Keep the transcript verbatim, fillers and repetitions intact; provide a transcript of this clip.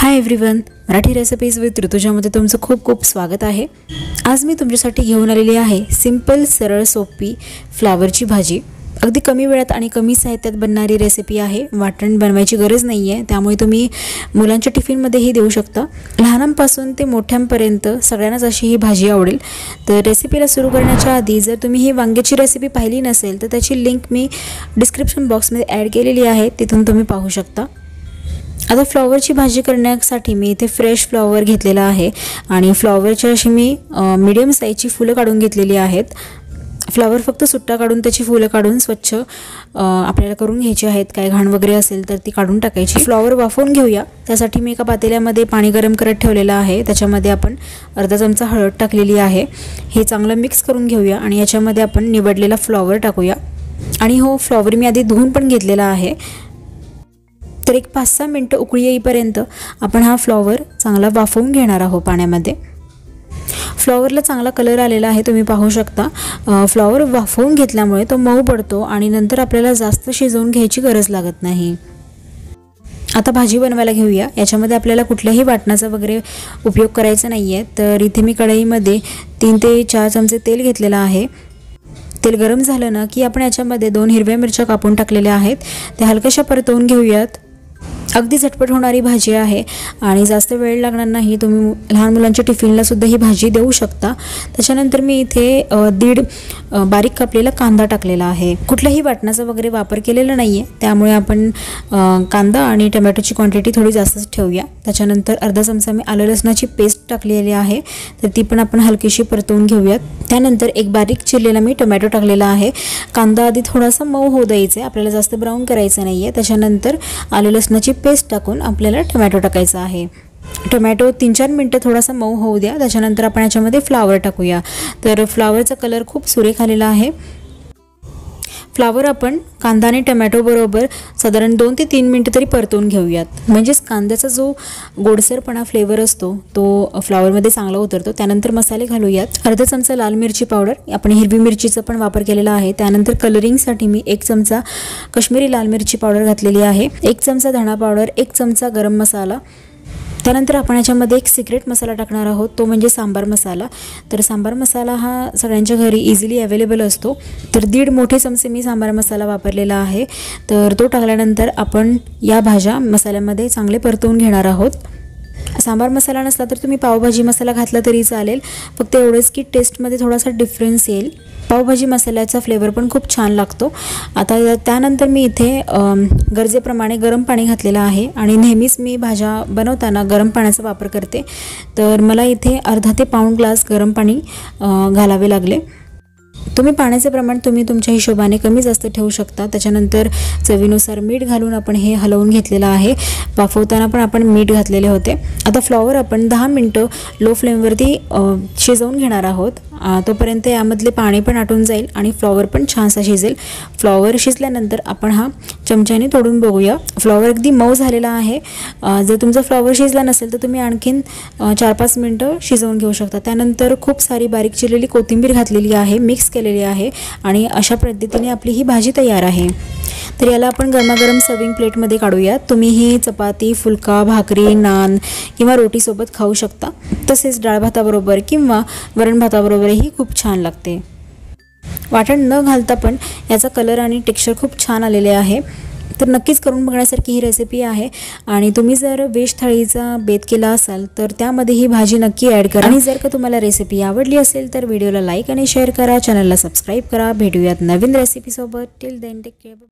High everyone, Marathi recipes with ऋतुजामध्ये तुमचं खूप खूप स्वागत आहे। आज मी तुमच्यासाठी घेऊन आलेली आहे सिंपल सरळ सोपी फ्लावरची भाजी। अगदी कमी वेळात आणि कमी साहित्यात बनणारी रेसिपी आहे। वाटण बनवायची गरज नाही आहे, त्यामुळे तुम्ही मुलांच्या टिफिनमध्येही देऊ शकता। लहानांपासून ते मोठ्यांपर्यंत सगळ्यांनाच अशी ही भाजी आवडेल। तर रेसिपीला सुरू करण्याच्या आधी जर तुम्ही ही वांग्याची रेसिपी पाहिली नसेल तर त्याची लिंक मी डिस्क्रिप्शन बॉक्समध्ये ॲड केलेली आहे, तिथून तुम्ही पाहू शकता। आता फ्लॉवरची भाजी करण्यासाठी मी इथे फ्रेश फ्लॉवर घेतलेला आहे आणि फ्लॉवरची अशी मी मीडियम साईजची फुलं काढून घेतलेली आहेत। फ्लॉवर फक्त सुट्टा काढून त्याची फुलं काढून स्वच्छ आपल्याला करून घ्यायची आहेत। काय घाण वगैरे असेल तर ती काढून टाकायची। फ्लॉवर वाफवून घेऊया। त्यासाठी मी एका पातेल्यामध्ये पाणी गरम करत ठेवलेलं आहे। त्याच्यामध्ये आपण अर्धा चमचा हळद टाकलेली आहे। हे चांगलं मिक्स करून घेऊया आणि याच्यामध्ये आपण निवडलेला फ्लॉवर टाकूया। आणि हो, फ्लॉवर मी आधी धुवून पण घेतलेला आहे। तर एक पाच सहा मिनटं उकळी येईपर्यंत आपण हा फ्लॉवर चांगला वाफवून घेणार आहोत पाण्यामध्ये। फ्लॉवरला चांगला कलर आलेला आहे, तुम्ही पाहू शकता। फ्लॉवर वाफवून घेतल्यामुळे तो मऊ पडतो आणि नंतर आपल्याला जास्त शिजवून घ्यायची गरज लागत नाही। आता भाजी बनवायला घेऊया। याच्यामध्ये आपल्याला कुठल्याही वाटणाचा वगैरे उपयोग करायचा नाही आहे। तर इथे मी कढईमध्ये तीन ते चार चमचे तेल घेतलेलं आहे। तेल गरम झालं ना की आपण याच्यामध्ये दोन हिरव्या मिरच्या कापून टाकलेल्या आहेत, त्या हलक्याशा परतवून घेऊयात। अगदी झटपट होणारी भाजी आहे आणि जास्त वेळ लागणार नाही। तुम्ही लहान मुलांच्या टिफिनला सुद्धा ही भाजी देऊ शकता। त्याच्यानंतर मी इथे दीड बारीक कापलेला कांदा टाकलेला आहे। कुठल्याही वाटणाचा वगैरे वापर केलेला नाही आहे, त्यामुळे आपण कांदा आणि टोमॅटोची क्वांटिटी थोडी जास्तच ठेवूया। त्याच्यानंतर अर्धा चमचा मी आलं लसणाची पेस्ट टाकलेली आहे, तर ती पण आपण हलकीशी परतवून घेऊयात। त्यानंतर एक बारीक चिरलेला मी टोमॅटो टाकलेला आहे। कांदा आधी थोडासा मऊ होऊ द्यायचा आहे, आपल्याला जास्त ब्राऊन करायचं नाही आहे। त्याच्यानंतर आलं लसणाची पेस्ट टाकून आपल्याला टोमॅटो टाकायचा आहे। टोमॅटो तीन चार मिनटं थोडासा मऊ होऊ द्या। त्याच्यानंतर आपण याच्यामध्ये फ्लावर टाकूया। तर फ्लावरचा कलर खूप सुरेख आलेला आहे। फ्लावर आपण कांदा आणि टोमॅटो बरोबर साधारण दोन ते तीन मिनटं तरी परतवून घेऊयात, म्हणजेच कांद्याचा जो गोडसरपणा फ्लेवर असतो तो फ्लावरमध्ये चांगला उतरतो। त्यानंतर मसाले घालूयात। अर्धा चमचा लाल मिरची पावडर, आपण हिरवी मिरचीचा पण वापर केलेला आहे। त्यानंतर कलरिंगसाठी मी एक चमचा काश्मीरी लाल मिरची पावडर घातलेली आहे, एक चमचा धणा पावडर, एक चमचा गरम मसाला। त्यानंतर आपण याच्यामध्ये एक सिक्रेट मसाला टाकणार आहोत, तो म्हणजे सांबार मसाला। तर सांबार मसाला हा सगळ्यांच्या घरी इझिली अवेलेबल असतो, तर दीड मोठे चमचे मी सांबार मसाला वापरलेला आहे। तर तो टाकल्यानंतर आपण या भाज्या मसाल्यामध्ये चांगले परतवून घेणार आहोत। सांबार मसाला नसला तर तुम्ही पावभाजी मसाला घातला तरी चालेल, फक्त एवढंच की टेस्टमध्ये थोडासा डिफरन्स येईल। पावभाजी मसाल्याचा फ्लेवर पण खूप छान लागतो। आता त्यानंतर मी इथे गरजेप्रमाणे गरम पाणी घातलेलं आहे आणि नेहमीच मी भाज्या बनवताना गरम पाण्याचा वापर करते, तर मला इथे अर्धा ते पाऊण ग्लास गरम पाणी घालावे लागले। तुम्ही पाण्याचे प्रमाण तुम्ही तुमच्या हिशोबाने कमी जास्त ठेवू शकता। त्याच्यानंतर चवीनुसार मीठ घालून आपण हे हलवून घेतलेलं आहे। वाफवताना पण आपण मीठ घातलेले होते। आता फ्लॉवर आपण दहा मिनटं लो फ्लेमवरती शिजवून घेणार आहोत, तोपर्यंत यामधले पाणी पण आटून जाईल आणि फ्लॉवर पण छानसा शिजेल। फ्लॉवर शिजल्यानंतर आपण हा चमच्याने तोडून बघूया। फ्लॉवर अगदी मऊ झालेला आहे। जर तुमचा फ्लॉवर शिजला नसेल तर तुम्ही आणखीन चार पाच मिनटं शिजवून घेऊ शकता। त्यानंतर खूप सारी बारीक चिरलेली कोथिंबीर घातलेली आहे, मिक्स केलेली आहे आणि अशा पद्धतीने आपली ही भाजी तयार आहे। तर याला आपण गरमागरम सर्विंग प्लेटमध्ये काढूयात। तुम्ही ही चपाती, फुलका, भाकरी, नान किंवा रोटीसोबत खाऊ शकता। तसेच डाळ भाताबरोबर किंवा वरण भाताबरोबरही खूप छान लागते। वाटण न घालता पण याचा कलर आणि टेक्स्चर खूप छान आलेले आहे। तर नक्कीच करून बघण्यासारखी ही रेसिपी आहे आणि तुम्ही जर व्हेज थाळीचा बेत केला असाल तर त्यामध्ये ही भाजी नक्की ॲड करा। आणि जर का तुम्हाला रेसिपी आवडली असेल तर व्हिडिओला लाईक आणि शेअर करा, चॅनलला सबस्क्राईब करा। भेटूयात नवीन रेसिपीसोबत। Till then take care.